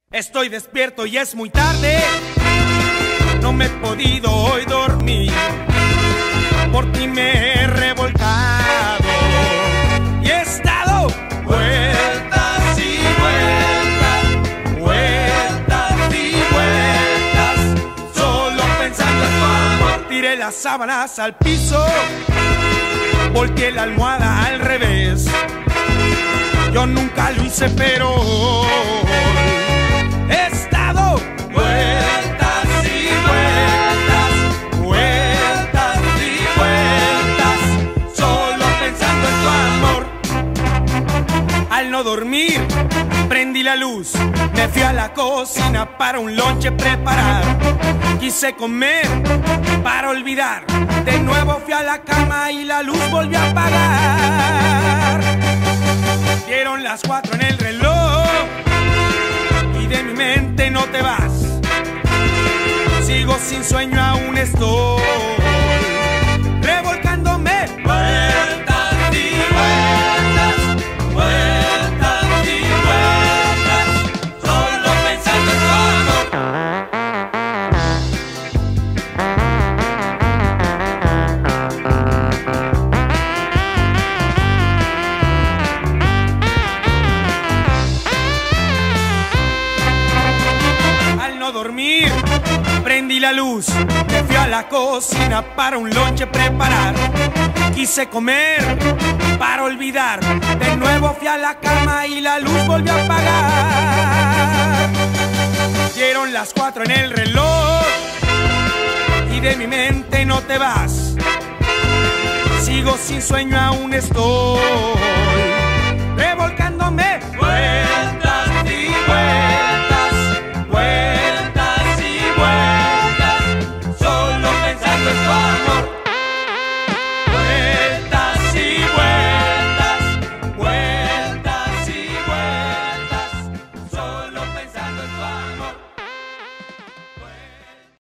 Estoy despierto y es muy tarde. No me he podido hoy dormir. Por ti me he revolcado y he estado vueltas y vueltas, vueltas y vueltas, solo pensando en tu amor. Tiré las sábanas al piso, volteé la almohada al revés. Yo nunca lo hice, pero he estado vueltas y vueltas, vueltas y vueltas, solo pensando en tu amor. Al no dormir, prendí la luz, me fui a la cocina para un lonche preparar. Quise comer para olvidar, de nuevo fui a la cama y la luz volvió a apagar. Dieron las 4 en el reloj y de mi mente no te vas. Sigo sin sueño, aún estoy revolcándome. Vueltas y vueltas, vueltas y vueltas, solo pensando en tu amor. Dormir, prendí la luz, me fui a la cocina para un lonche preparar. Quise comer para olvidar, de nuevo fui a la cama y la luz volvió a apagar. Dieron las 4 en el reloj y de mi mente no te vas. Sigo sin sueño, aún estoy revolcándome.